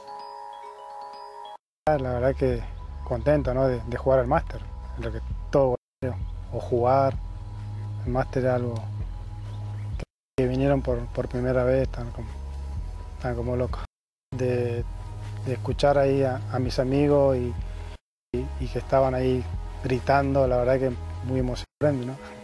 La verdad que contento, ¿no? de jugar al máster, en lo que todo o jugar. El máster es algo que vinieron por primera vez, están como locos. De, de escuchar ahí a mis amigos y que estaban ahí gritando, la verdad que muy emocionante, ¿no?